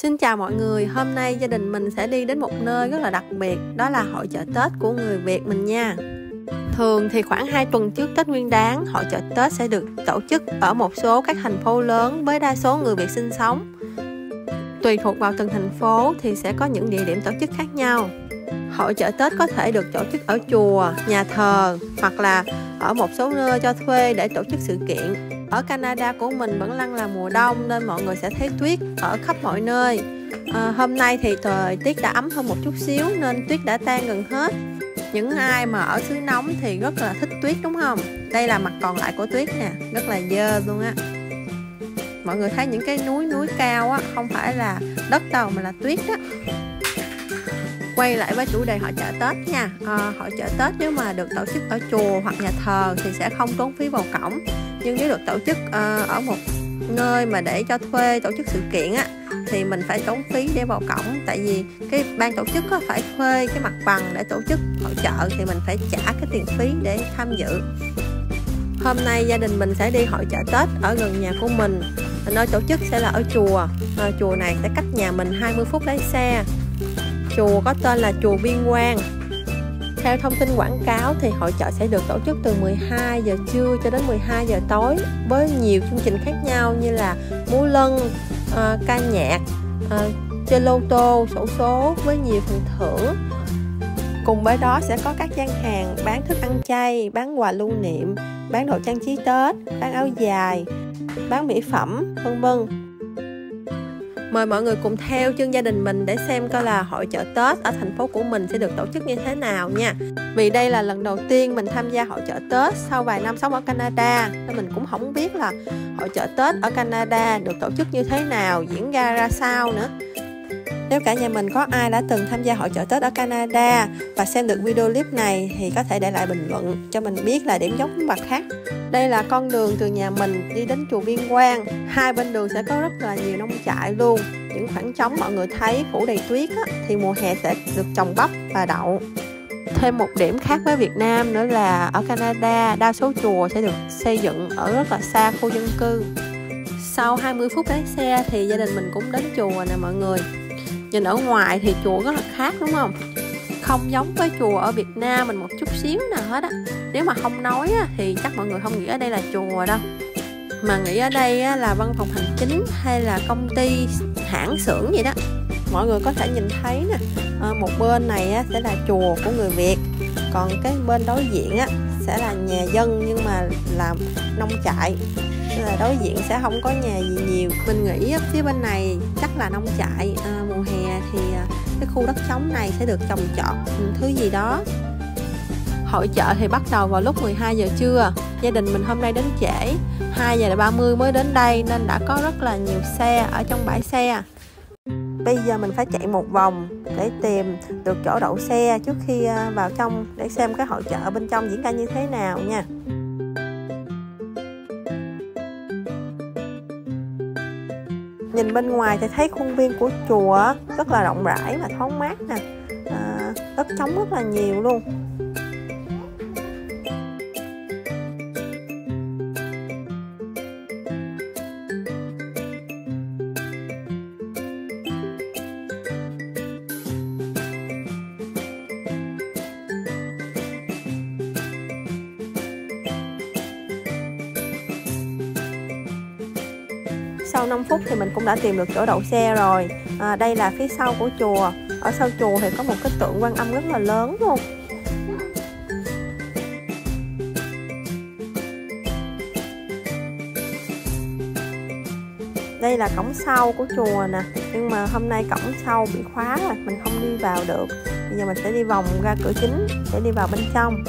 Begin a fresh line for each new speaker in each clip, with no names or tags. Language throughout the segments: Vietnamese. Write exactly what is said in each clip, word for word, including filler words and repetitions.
Xin chào mọi người, hôm nay gia đình mình sẽ đi đến một nơi rất là đặc biệt, đó là hội chợ Tết của người Việt mình nha. Thường thì khoảng hai tuần trước Tết Nguyên Đán, hội chợ Tết sẽ được tổ chức ở một số các thành phố lớn với đa số người Việt sinh sống. Tùy thuộc vào từng thành phố thì sẽ có những địa điểm tổ chức khác nhau. Hội chợ Tết có thể được tổ chức ở chùa, nhà thờ hoặc là ở một số nơi cho thuê để tổ chức sự kiện. Ở Canada của mình vẫn đang là mùa đông nên mọi người sẽ thấy tuyết ở khắp mọi nơi. À, hôm nay thì thời tiết đã ấm hơn một chút xíu nên tuyết đã tan gần hết. Những ai mà ở xứ nóng thì rất là thích tuyết đúng không? Đây là mặt còn lại của tuyết nè, rất là dơ luôn á. Mọi người thấy những cái núi núi cao á, không phải là đất đâu mà là tuyết đó. Quay lại với chủ đề hội chợ Tết nha. À, hội chợ Tết nếu mà được tổ chức ở chùa hoặc nhà thờ thì sẽ không tốn phí vào cổng. Nhưng nếu được tổ chức uh, ở một nơi mà để cho thuê tổ chức sự kiện á thì mình phải tốn phí để vào cổng. Tại vì cái ban tổ chức có phải thuê cái mặt bằng để tổ chức hội chợ thì mình phải trả cái tiền phí để tham dự. Hôm nay gia đình mình sẽ đi hội chợ Tết ở gần nhà của mình. Nơi tổ chức sẽ là ở chùa. À, chùa này sẽ cách nhà mình hai mươi phút lái xe. Chùa có tên là chùa Viên Quang. Theo thông tin quảng cáo thì hội chợ sẽ được tổ chức từ mười hai giờ trưa cho đến mười hai giờ tối với nhiều chương trình khác nhau như là múa lân, uh, ca nhạc, uh, chơi lô tô, xổ số với nhiều phần thưởng. Cùng với đó sẽ có các gian hàng bán thức ăn chay, bán quà lưu niệm, bán đồ trang trí Tết, bán áo dài, bán mỹ phẩm, vân vân. Mời mọi người cùng theo chân gia đình mình để xem coi là hội chợ Tết ở thành phố của mình sẽ được tổ chức như thế nào nha. Vì đây là lần đầu tiên mình tham gia hội chợ Tết sau vài năm sống ở Canada nên mình cũng không biết là hội chợ Tết ở Canada được tổ chức như thế nào, diễn ra ra sao nữa. Nếu cả nhà mình có ai đã từng tham gia hội chợ Tết ở Canada và xem được video clip này thì có thể để lại bình luận cho mình biết là điểm giống và khác. Đây là con đường từ nhà mình đi đến chùa Viên Quang. Hai bên đường sẽ có rất là nhiều nông trại luôn. Những khoảng trống mọi người thấy phủ đầy tuyết á, thì mùa hè sẽ được trồng bắp và đậu. Thêm một điểm khác với Việt Nam nữa là ở Canada đa số chùa sẽ được xây dựng ở rất là xa khu dân cư. Sau hai mươi phút lái xe thì gia đình mình cũng đến chùa nè mọi người. Nhìn ở ngoài thì chùa rất là khác đúng không? Không giống với chùa ở Việt Nam mình một chút xíu nào hết á. Nếu mà không nói á, thì chắc mọi người không nghĩ ở đây là chùa đâu, mà nghĩ ở đây á, là văn phòng hành chính hay là công ty, hãng xưởng vậy đó. Mọi người có thể nhìn thấy nè, à, một bên này á, sẽ là chùa của người Việt, còn cái bên đối diện á, sẽ là nhà dân nhưng mà làm nông trại. Nên là đối diện sẽ không có nhà gì nhiều. Mình nghĩ á, phía bên này chắc là nông trại. À, mùa hè thì à, cái khu đất trống này sẽ được trồng trọt thứ gì đó. Hội chợ thì bắt đầu vào lúc mười hai giờ trưa. Gia đình mình hôm nay đến trễ, hai giờ ba mươi mới đến đây nên đã có rất là nhiều xe ở trong bãi xe. Bây giờ mình phải chạy một vòng để tìm được chỗ đậu xe trước khi vào trong để xem cái hội chợ bên trong diễn ra như thế nào nha. Nhìn bên ngoài thì thấy khuôn viên của chùa rất là rộng rãi và thoáng mát nè, à, đất trống rất là nhiều luôn. Sau năm phút thì mình cũng đã tìm được chỗ đậu xe rồi. À, đây là phía sau của chùa. Ở sau chùa thì có một cái tượng Quan Âm rất là lớn luôn. Đây là cổng sau của chùa nè. Nhưng mà hôm nay cổng sau bị khóa rồi, mình không đi vào được. Bây giờ mình sẽ đi vòng ra cửa chính để đi vào bên trong.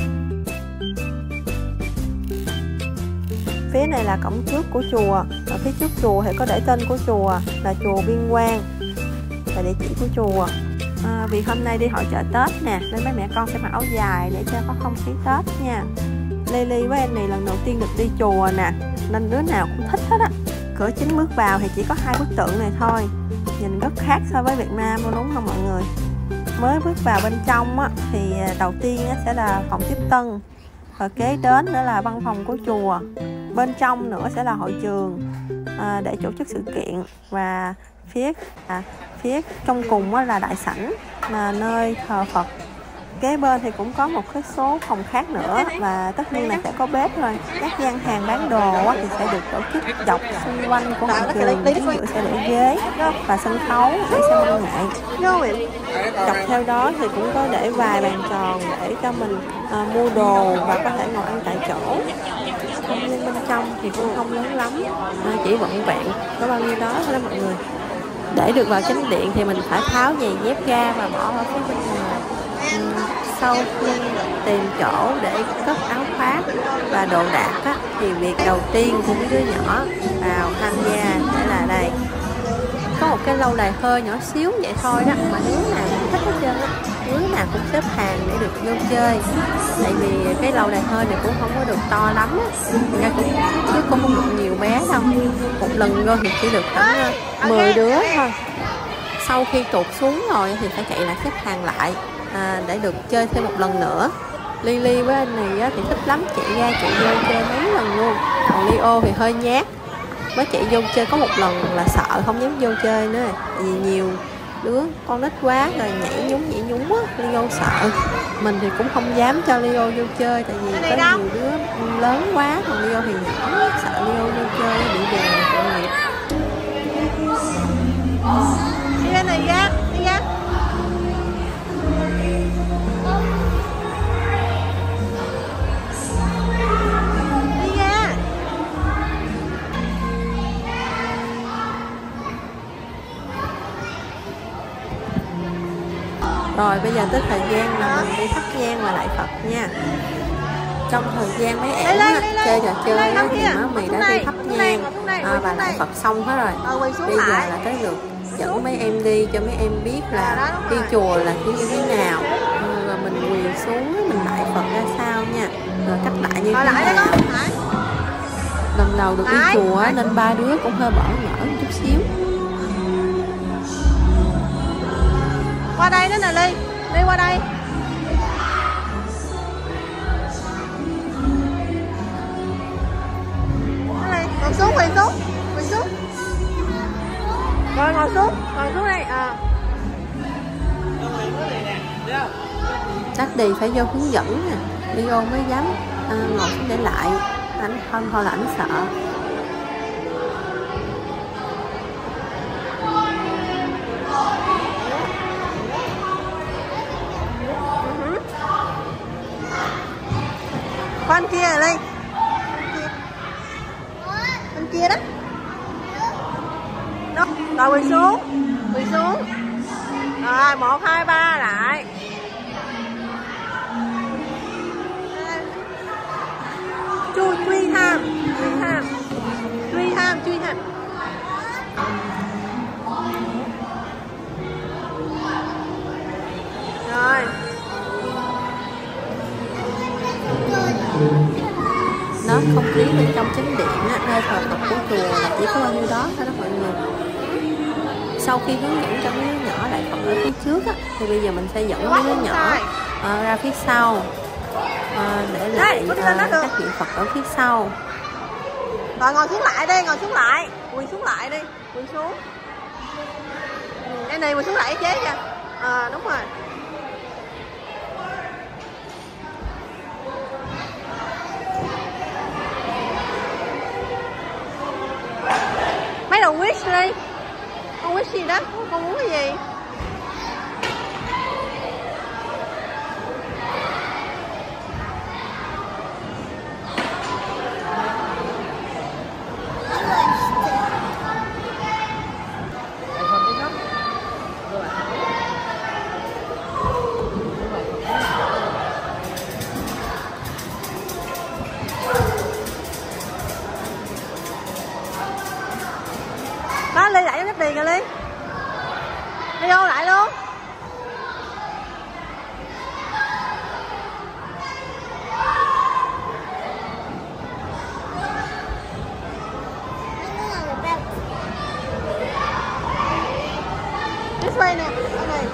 Phía này là cổng trước của chùa. Ở phía trước chùa thì có để tên của chùa là chùa Viên Quang, là địa chỉ của chùa. À, vì hôm nay đi hội chợ Tết nè nên mấy mẹ con sẽ mặc áo dài để cho có không khí Tết nha. Lily với em này lần đầu tiên được đi chùa nè nên đứa nào cũng thích hết á. Cửa chính bước vào thì chỉ có hai bức tượng này thôi, nhìn rất khác so với Việt Nam luôn đúng không mọi người? Mới bước vào bên trong á, thì đầu tiên á, sẽ là phòng tiếp tân, và kế đến nữa là văn phòng của chùa. Bên trong nữa sẽ là hội trường à, để tổ chức sự kiện, và phía à, phía trong cùng là đại sảnh mà nơi thờ Phật. Kế bên thì cũng có một cái số phòng khác nữa, và tất nhiên là sẽ có bếp rồi. Các gian hàng bán đồ thì sẽ được tổ chức dọc xung quanh của hội trường, chính giữa sẽ để ghế và sân khấu để xem văn nghệ. Dọc theo đó thì cũng có để vài bàn tròn để cho mình à, mua đồ và có thể ngồi ăn tại chỗ. Không gian bên trong thì cũng không lớn lắm, à, chỉ vỏn vẹn có bao nhiêu đó thôi đó mọi người. Để được vào chánh điện thì mình phải tháo giày dép ra và bỏ ở phía bên ngoài. Uhm, sau khi tìm chỗ để cất áo khoác và đồ đạc á, thì việc đầu tiên của mấy đứa nhỏ vào tham gia sẽ là đây. Có một cái lâu đài hơi nhỏ xíu vậy thôi đó, mà đứa nào cũng thích hết trơn á, đứa nào cũng xếp hàng để được vô chơi. Tại vì cái lâu đài hơi này cũng không có được to lắm á, ra cũng chứ cũng không được nhiều bé đâu. Một lần vô thì chỉ được khoảng mười đứa thôi. Sau khi tụt xuống rồi thì phải chạy lại xếp hàng lại à, để được chơi thêm một lần nữa. Lily với anh này á, thì thích lắm, chạy ra chạy vô chơi mấy lần luôn. Còn Leo thì hơi nhát, mới chạy vô chơi có một lần là sợ không dám vô chơi nữa, tại vì nhiều đứa con nít quá rồi nhảy nhúng nhảy nhúng á, Leo sợ. Mình thì cũng không dám cho Leo vô chơi, tại vì có nhiều đứa lớn quá, còn Leo thì nhỏ, sợ Leo vô chơi bị đè tội nghiệp.
Đi ra này ra, đi ra. Đi ra.
Rồi bây giờ tới thời gian là mình đi thắp nhang và lại Phật nha. Trong thời gian mấy em á, chơi trò chơi á, thì má mì đã đi thắp nhang à, và lại Phật xong hết rồi. Bây giờ là tới lượt dẫn mấy em đi cho mấy em biết là đi chùa là như thế nào, rồi mình quỳ xuống mình lại Phật ra sao nha, rồi cách lại như thế nào. Lần đầu được đi chùa nên ba đứa cũng hơi bỡ ngỡ một chút xíu.
Qua đây nữa nè Ly, đi qua đây. Ngồi xuống, quỳ xuống, quỳ xuống. Rồi ngồi xuống, ngồi xuống đây. À.
Daddy phải vô hướng dẫn nè, Leo mới dám à, ngồi xuống để lại. Anh không thôi là anh sợ.
Con kia ở đây. Con kia đó. Đó. Rồi quỳ xuống. Quỳ xuống. Rồi một hai ba lại. Chui truy tham, truy tham. Truy tham, truy tham. Rồi.
Nó không khí bên trong chánh điện á, nơi thờ Phật của chùa là chỉ có bao nhiêu đó thôi đó mọi người. Sau khi hướng dẫn cho mấy đứa nhỏ lại Phật ở phía trước á, thì bây giờ mình sẽ dẫn mấy đứa nhỏ uh, ra phía sau uh, để lại uh, các vị Phật ở phía sau.
Rồi ngồi xuống lại đi, ngồi xuống lại, quỳ xuống lại đi, quỳ xuống. Đây này, quỳ xuống lại chế kìa. À đúng rồi. Mấy đồ wish đi. Con wish gì đó, con muốn cái gì? Đó, Ly lại giúp tiền kìa Ly. Đi vô lại luôn. This way nè, đây này.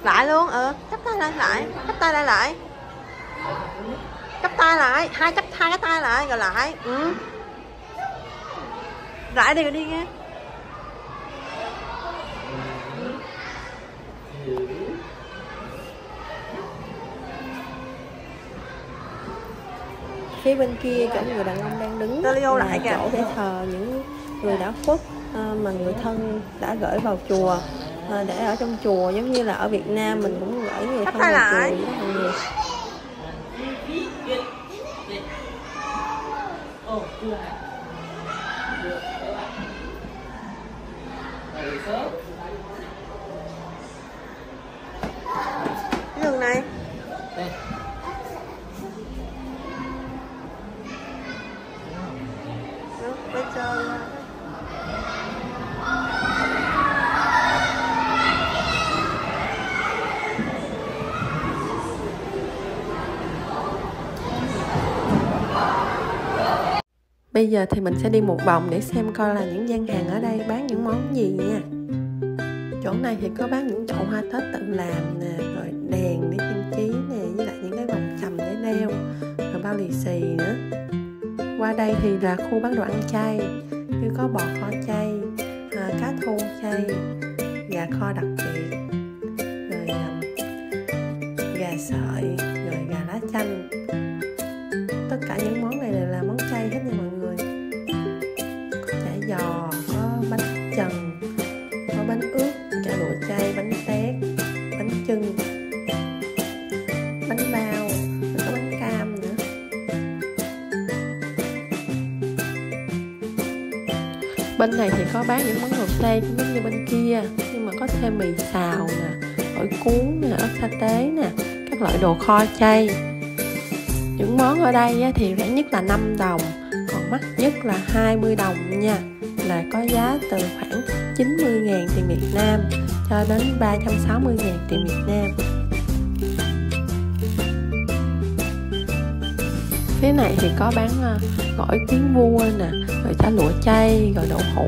Lại luôn, ừ, chắp tay lại lại, chắp tay lại lại. Chắp tay lại, hai chắp hai cái tay lại rồi lại. Ừ. Lại đi rồi đi nghe. Phía bên kia chỗ người đàn ông đang đứng là lại chỗ để thờ những người đã khuất mà người thân đã gửi vào chùa, để ở trong chùa, giống như là ở Việt Nam mình cũng gửi người thân vào chùa rất là nhiều. Cái đường này bên trên. Bây giờ thì mình sẽ đi một vòng để xem coi là những gian hàng ở đây bán những món gì nha. Chỗ này thì có bán những chậu hoa Tết tự làm nè, rồi đèn để trang trí nè, với lại những cái vòng trầm để đeo, rồi bao lì xì nữa. Qua đây thì là khu bán đồ ăn chay, như có bò kho chay, à, cá thô chay, gà kho đặc biệt, rồi um, gà sợi, rồi gà lá chanh. Tất cả những món này đều là món chay hết nha mọi người. Có chả giò, có bánh chần, có bánh ướt, chả lụa chay, bánh tét, bánh chưng, bánh bao, rồi có bánh cam nữa. Bên này thì có bán những món đồ chay cũng giống như bên kia, nhưng mà có thêm mì xào nè, gỏi cuốn nè, ớt sa tế nè, các loại đồ kho chay. Những món ở đây thì rẻ nhất là năm đồng, còn mắc nhất là hai mươi đồng nha, là có giá từ khoảng chín mươi ngàn tiền Việt Nam cho đến ba trăm sáu mươi ngàn tiền Việt Nam. Phía này thì có bán gỏi kiến vua nè, rồi chả lụa chay, rồi đậu hũ.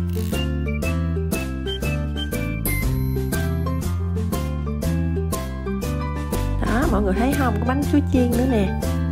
Đó, mọi người thấy không, có bánh chuối chiên nữa nè.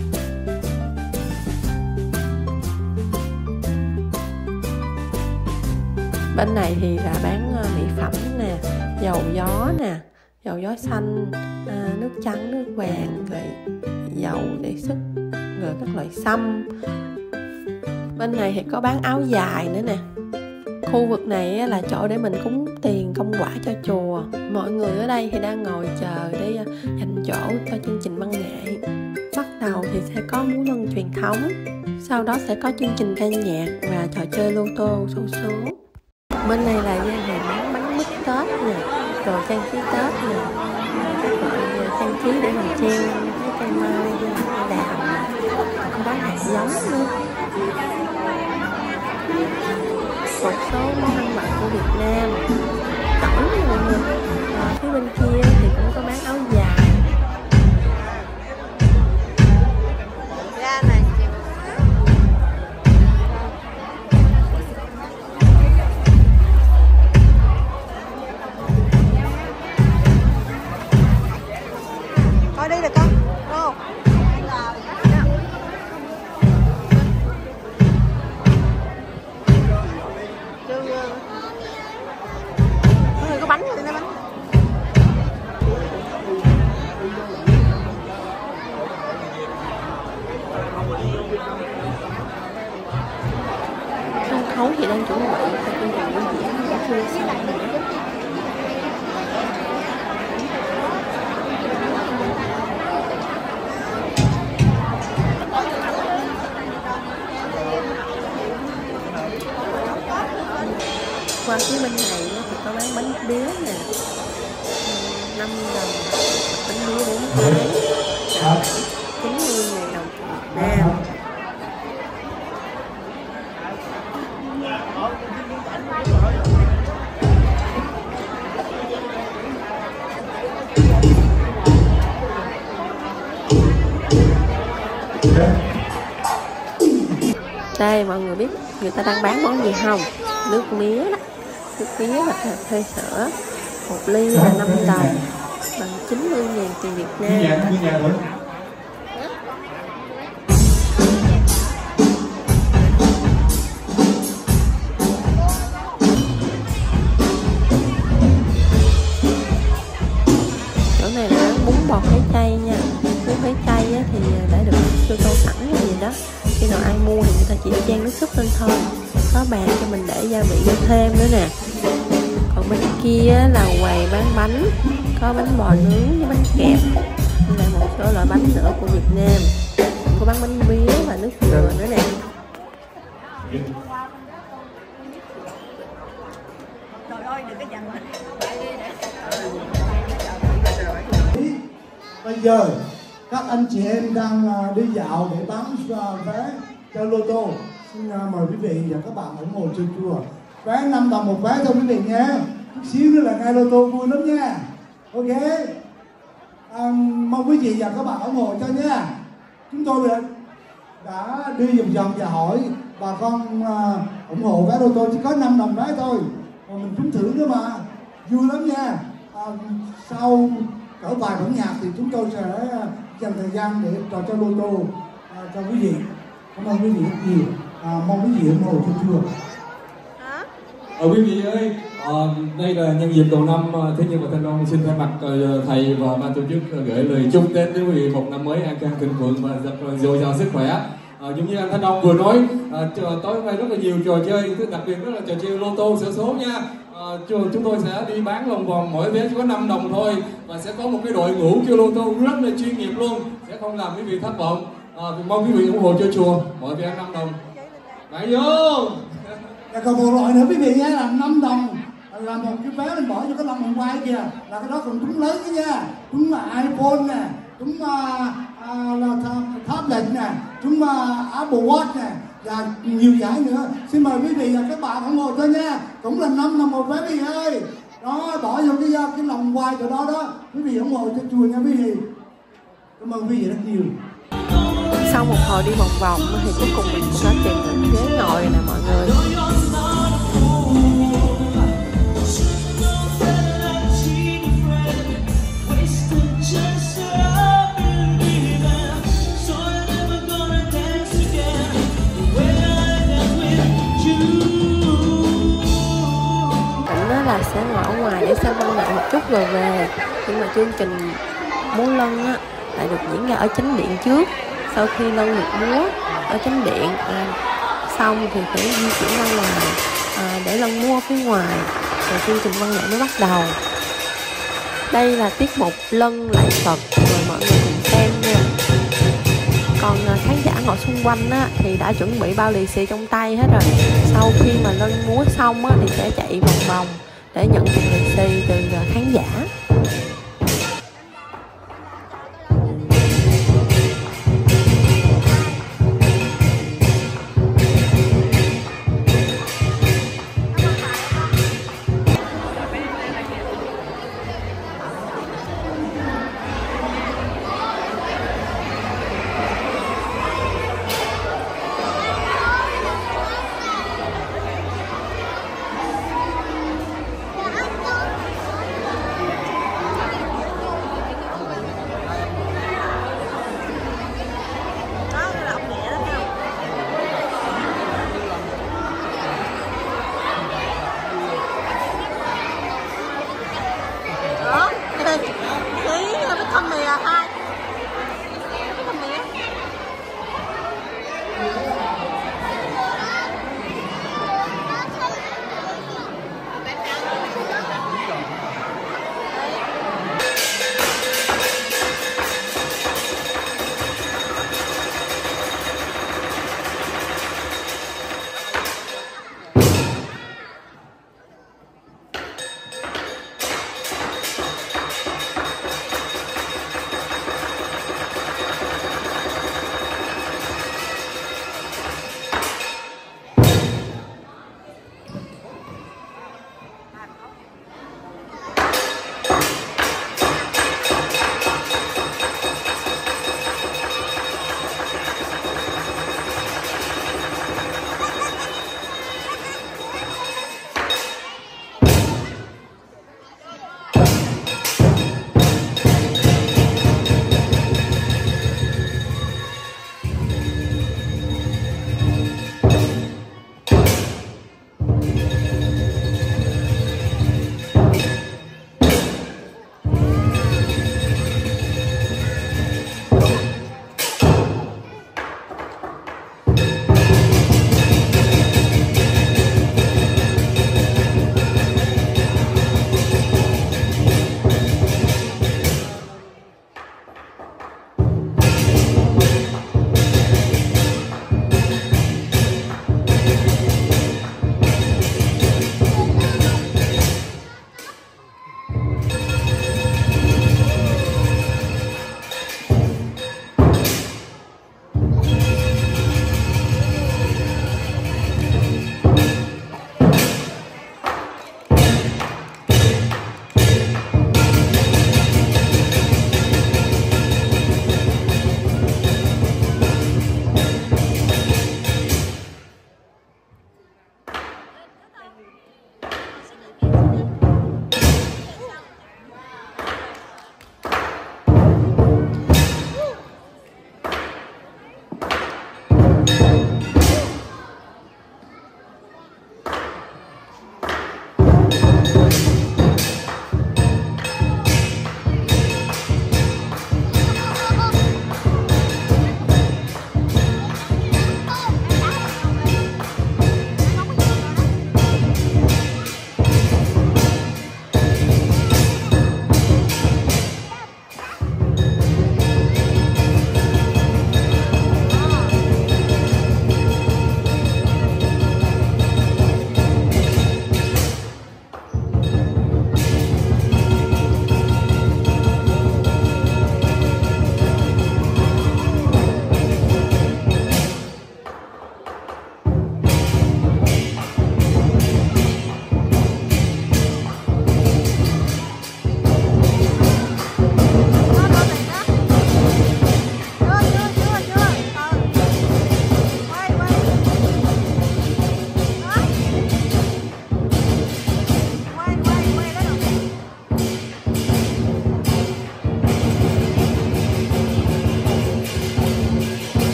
Bên này thì là bán mỹ phẩm nè, dầu gió nè, dầu gió xanh, à, nước trắng, nước vàng, rồi dầu để sức, rồi các loại sâm. Bên này thì có bán áo dài nữa nè. Khu vực này là chỗ để mình cúng tiền công quả cho chùa. Mọi người ở đây thì đang ngồi chờ để dành chỗ cho chương trình văn nghệ. Bắt đầu thì sẽ có múa lân truyền thống, sau đó sẽ có chương trình ca nhạc và trò chơi lô tô xổ số. Bên này là gian hàng bán bánh mứt Tết nè, đồ trang trí Tết nè, các loại trang trí để mình treo cái cây mai, cây đào nè, có bán hạt giống nữa. Một số món ăn vặt của Việt Nam, tỏi nha mọi người. Ở phía bên kia thì cũng có bán áo dài. Ra này. Coi đây là con. Đâu? Có bánh rồi, bánh. Sân khấu thì đang chuẩn bị cho chương trình biểu diễn đã chưa xong nữa. Qua phía bên này thì có bán bánh bía nè, năm đồng, bánh bía bốn cái, chín mươi ngàn đồng Việt Nam. Đây mọi người biết người ta đang bán món gì không? Nước mía đó, nước mía và cà phê sữa, một ly là năm đồng. chín mươi ngàn tiền Việt
Như nhà,
Nam.
như nhà thôi.
Chỗ này là bán bún bò Phái chay nha. Bún Phái chay á, thì đã được cho tô sẵn như vậy đó. Khi nào ai mua thì người ta chỉ chan nước súp lên thôi. Có bàn cho mình để gia vị thêm nữa nè. Còn bên kia là quầy bán bánh, có bánh bò nướng với bánh kẹp, với lại một số loại bánh nữa của Việt Nam. Có bán bánh bía và nước dừa nữa nè.
Trời ơi, đừng có dằn mà.
Bây giờ các anh chị em đang đi dạo để bán vé cho lô tô. Xin mời quý vị và các bạn ủng hộ chơi chùa. Vé năm đồng một vé thôi quý vị nhé. Chút xíu nữa là ngay lô tô vui lắm nha. Ok. À, mong quý vị và các bạn ủng hộ cho nha. Chúng tôi đã đi vòng vòng và hỏi bà con uh, ủng hộ vé lô tô chỉ có năm đồng vé thôi. Còn mình trúng thưởng nữa mà. Vui lắm nha. À, sau cỡ vài bản nhạc thì chúng tôi sẽ dành thời gian để trò cho lô tô à, cho quý vị. Cảm ơn quý vị rất nhiều. À, mong quý vị ủng hộ cho chùa.
Ờ, quý vị ơi, à, đây là nhân dịp đầu năm, Thế nhưng mà Thanh Long xin thay mặt thầy và ban tổ chức gửi lời chúc đến quý vị một năm mới an khang thịnh vượng và dồi dào sức khỏe. À, giống như anh Thanh Long vừa nói, à, tối hôm nay rất là nhiều trò chơi, đặc biệt rất là trò chơi lô tô xổ số nha. À, chúng tôi sẽ đi bán lòng vòng, mỗi vé chỉ có năm đồng thôi và sẽ có một cái đội ngũ chơi lô tô rất là chuyên nghiệp luôn, sẽ không làm quý vị thất vọng. À, mong quý vị ủng hộ cho chùa, mỗi vé năm đồng. Bạn vô.
Và còn một loại nữa quý vị nha, là năm đồng là một cái vé mình bỏ cho cái lon hồng quay kìa, là cái đó còn trúng lớn đó nha, trúng là iPhone nè, trúng uh, uh, là tablet nè, trúng uh, Apple Watch nè và nhiều giải nữa. Xin mời quý vị và các bạn ủng hộ thôi nha, cũng là năm đồng một vé quý vị ơi. Đó, bỏ vô cái cái lòng quay chỗ đó đó, quý vị ủng hộ cho chùa nha quý vị. Cảm ơn quý vị rất nhiều.
Sau một hồi đi một vòng thì cuối cùng mình cũng đã tìm được ghế ngồi nè mọi người. Định đó là sẽ ngồi ở ngoài để xem văn nghệ một chút rồi về, nhưng mà chương trình múa lân á lại được diễn ra ở chánh điện trước. Sau khi lân được múa ở chánh điện à, xong thì phải di chuyển ra ngoài à, để lân múa phía ngoài, rồi chương trình văn nghệ mới bắt đầu. Đây là tiết mục lân lại Phật, rồi mọi người cùng xem nha. Còn à, khán giả ngồi xung quanh á, thì đã chuẩn bị bao lì xì trong tay hết rồi. Sau khi mà lân múa xong á, thì sẽ chạy vòng vòng để nhận tiền lì xì từ à, khán giả.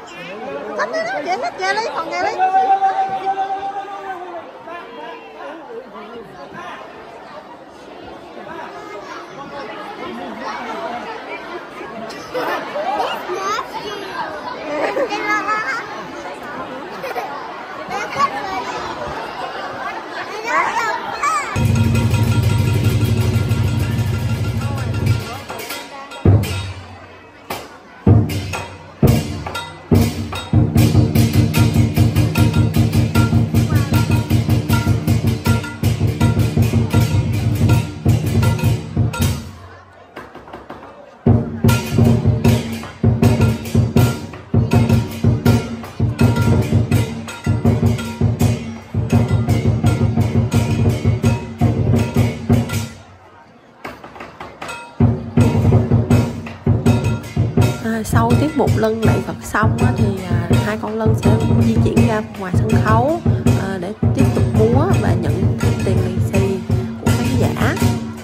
Thích đó, chị thích nghe lấy, còn nghe lấy.
Sau tiết mục lân lạy Phật xong á, thì à, hai con lân sẽ di chuyển ra ngoài sân khấu à, để tiếp tục múa và nhận tiền lì xì của khán giả.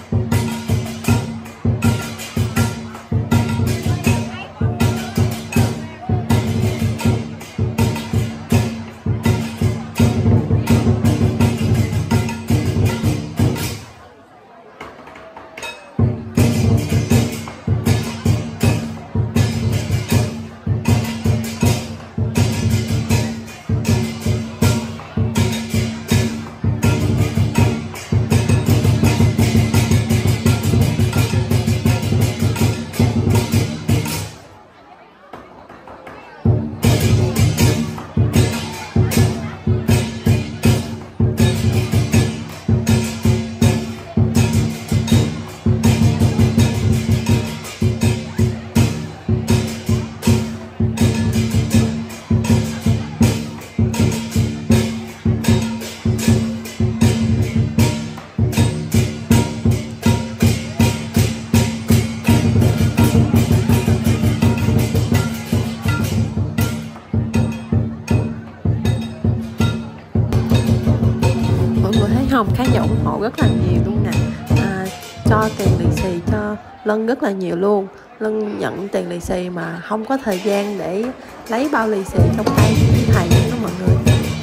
Hồng khán giả ủng hộ rất là nhiều luôn nè, à, cho tiền lì xì cho Lân rất là nhiều luôn. Lân nhận tiền lì xì mà không có thời gian để lấy bao lì xì trong tay thầy đó mọi người.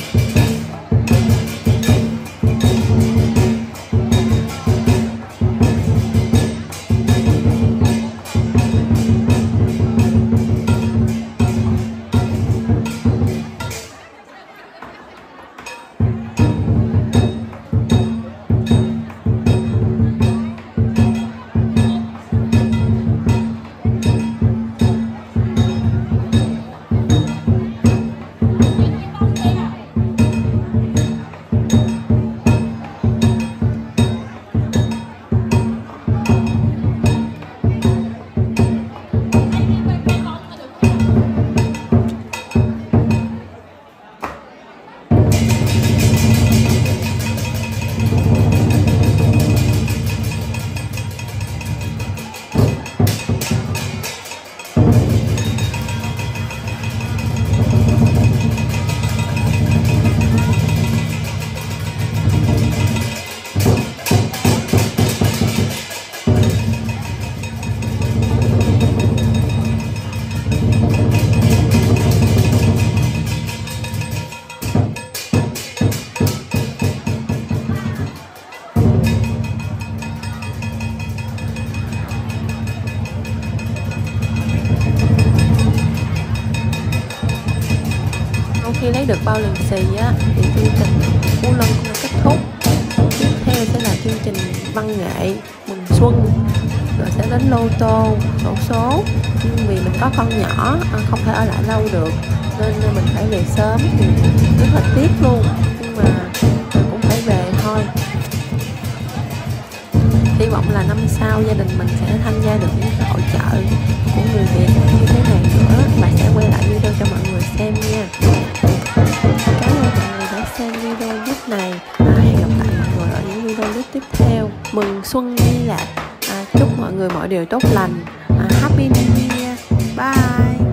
Khi lấy được bao lì xì á, thì chương trình Phú Lân cũng đã kết thúc. Tiếp theo sẽ là chương trình văn nghệ mừng xuân, rồi sẽ đến lô tô, xổ số. Nhưng vì mình có con nhỏ không thể ở lại lâu được nên mình phải về sớm, thì rất là tiếc luôn, nhưng mà mình cũng phải về thôi. Hy vọng là năm sau gia đình mình sẽ tham gia được những hội chợ của người Việt như thế này nữa và sẽ quay lại video cho mọi người xem nha. Cảm ơn mọi người đã xem video clip này. À, hẹn gặp lại mọi người ở những video clip tiếp theo. Mừng Xuân Di Lạc. À, chúc mọi người mọi điều tốt lành. À, Happy New Year. Bye.